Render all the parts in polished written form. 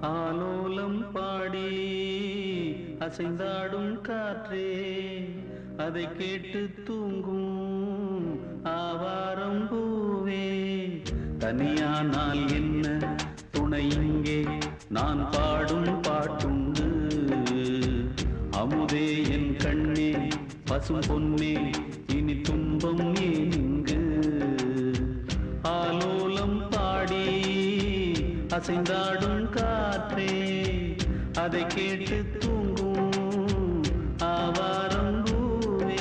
ஆலோலம் பாடி அசைந்தாடும் காற்றே, அதை கேட்டு தூங்கும் ஆவாரம் பூவே. தனியானால் என்ன துணை இங்கே, நான் பாடும் பாட்டுண்டு. அமுதே என் கண்ணே, பசும் பொன்னே, இனி துன்பம் ஏன் இங்கு. ஆலோலம் பாடி அசைந்தாடும் காற்றே, அதை கேட்டு தூங்கும் ஆவாரம் பூவே.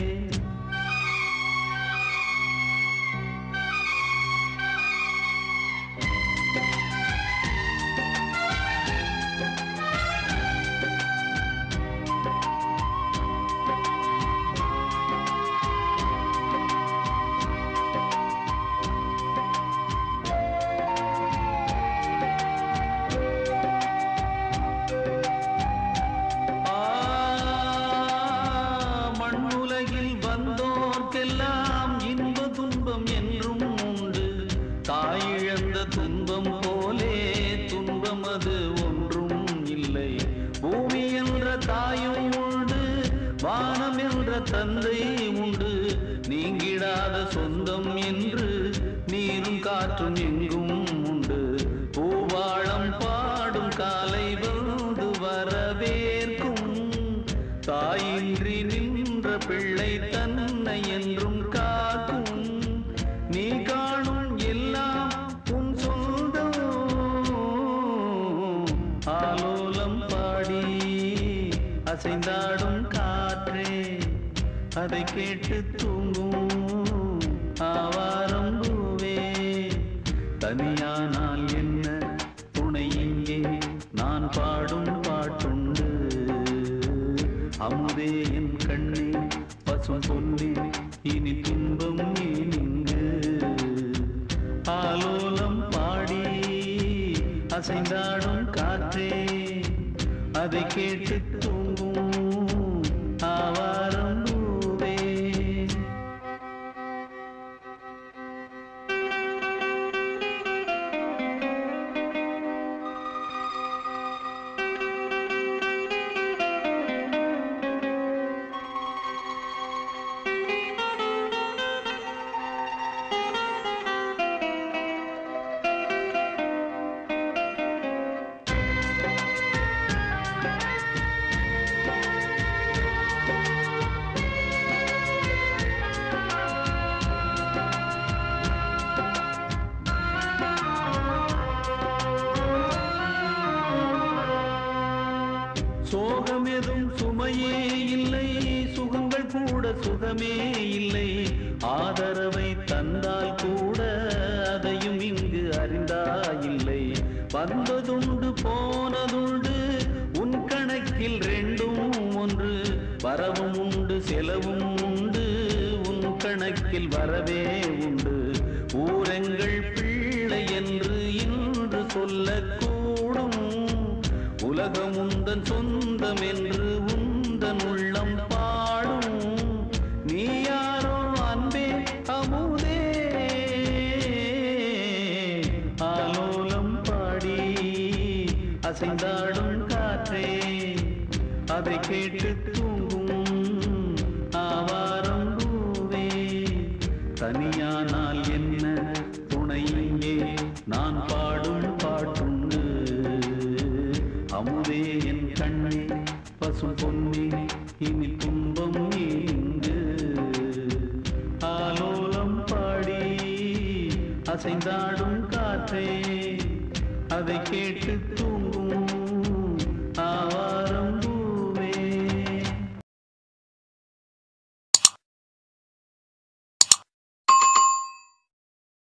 எல்லாம் இன்ப துன்பம் என்றும் உண்டு. தாயிழந்த துன்பம் போலே துன்பம் அது ஒன்றும் இல்லை. பூமி என்ற தாயும் உண்டு, வானம் என்ற தந்தை உண்டு. நீங்கிடாத சொந்தம் என்று நீரும் காற்றும் எங்கும் உண்டு. பூவாழம் பாடும் காலை வந்து வரவேற்கும். தாயின்றி நின்ற பிள்ளை தன்னை என்றும் காக்கும். நீ காணும் எல்லாம் உன் சொந்தம். ஆலோலம் பாடி அசைந்தாடும் காற்றே, அதை கேட்டு தூங்கும் ஆவாரம் பூவே. தனியானால் என்ன துணை இங்கே, நான் பாடும் பாட்டுண்டு. அமுதே என் கண்ணே, பசும் பொன்னே, இனி துன்பம் ஏன் இங்கு. ஆலோலம் பாடி அசைந்தாடும் காற்றே, அதை கேட்டு தூங்கும் ஆவாரம் பூவே. சோகம் எதும் சுமையே இல்லை, சுகங்கள் கூட சுகமே இல்லை. ஆதரவை தந்தால் கூட அதையும் இங்கு அறிந்தாயில்லை. வந்ததுண்டு போனதுண்டு, உன் கணக்கில் ரெண்டும் ஒன்று. வரவும் உண்டு செலவும் உண்டு, உன் கணக்கில் வரவே உண்டு. ஊரெங்கள் பிள்ளை என்று இன்று சொல்லக்கூடும். உலகம் உந்தன் சொந்தம் என்று உந்தன் உள்ளம் பாடும். நீ யாரோ அன்பே அமுதே. ஆலோலம் பாடி அசைந்தாடும் காற்றே, அதை கேட்டு தூங்கும் ஆவாரம் பூவே. தனியானால் என்ன துணை இங்கே, நான் பாடும் பாட்டுண்டு. அமுதே என் கண்ணே, பசும் பொன்னே, இனி துன்பம் ஏங்கு. ஆலோலம் பாடி அசைந்தாடும் காற்றே, அதை கேட்டு